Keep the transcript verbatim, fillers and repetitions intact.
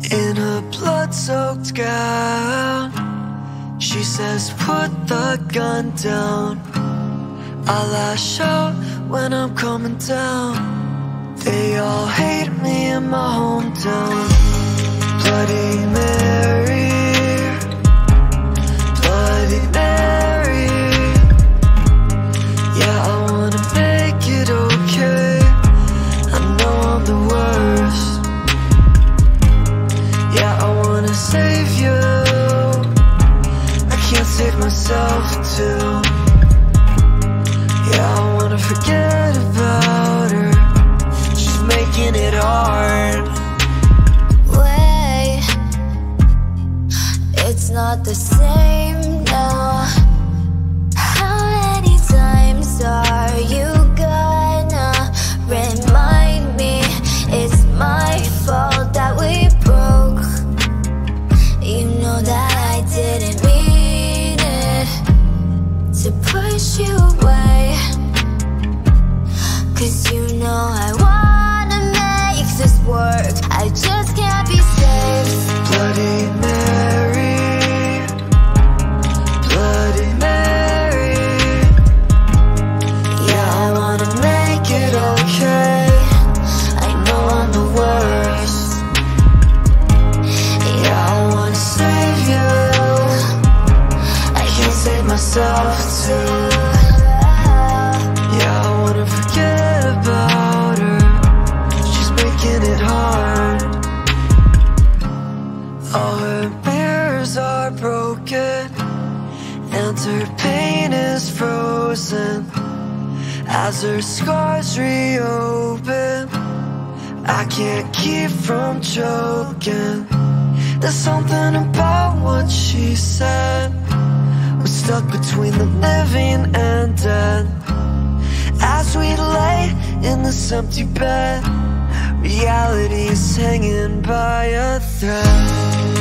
In her blood-soaked gown, she says, put the gun down. I lash out when I'm coming down. They all hate me in my hometown. Bloody Mary, Bloody Mary. Yeah, I wanna make it okay. I know I'm the worst. Yeah, I wanna save you. I can't save myself too. Yeah, I wanna forget about her. She's making it hard. Wait, it's not the same now. How many times are you gonna remind me it's my fault that we broke? You know that I didn't mean it to push you away, 'cause you know I wanna make this work. I just can't be saved. Bloody Mary, Bloody Mary. Yeah, I wanna make it okay. I know I'm the worst. Yeah, I wanna save you. I can't save myself too. Yeah, I wanna forget about her. She's making it hard. All her mirrors are broken, and her pain is frozen. As her scars reopen, I can't keep from choking. There's something about what she said. We're stuck between the living and dead. As we lay in this empty bed, reality is hanging by a thread.